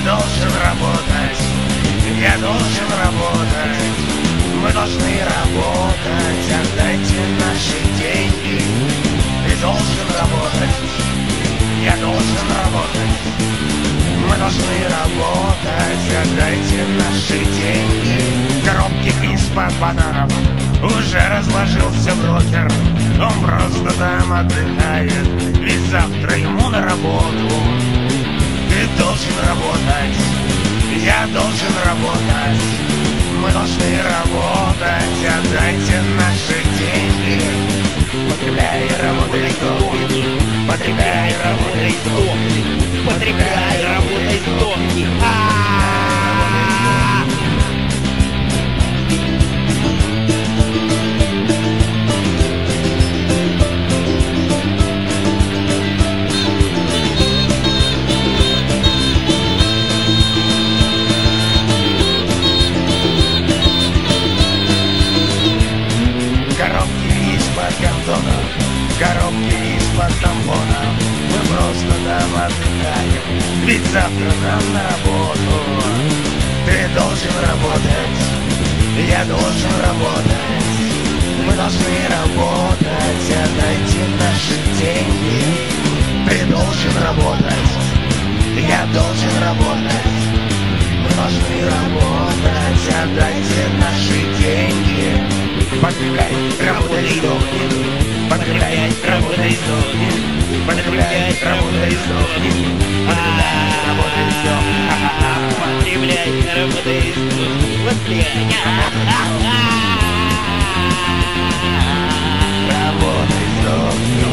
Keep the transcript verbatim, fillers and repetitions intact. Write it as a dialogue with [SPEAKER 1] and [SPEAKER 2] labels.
[SPEAKER 1] должен работать, я должен работать. Мы должны работать, отдайте наши деньги. Ты должен работать, я должен работать. Мы должны работать, отдайте наши деньги. Коробки из-под бананов уже разложился брокер. Он просто там отдыхает, ведь завтра ему на работу. Ты должен работать, я должен работать. Мы должны работать, отдайте наши деньги. Потребляй, работай, сдохни. Потребляй, работай, сдохни. Потребляй, работай, сдохни. Коробки из-под тампона. Мы просто там отдыхаем, ведь завтра нам на работу. Ты должен работать, я должен работать. Мы должны работать, отдайте наши деньги. Ты должен работать, я должен работать. Мы должны работать, отдайте наши деньги. Потребляй, работай, сдохни. Потребляй, работай, сдохни. Потребляй, работай, сдохни. Потребляй, работай, сдохни. Потребляй, работай, сдохни. Потребляй, работай, сдохни.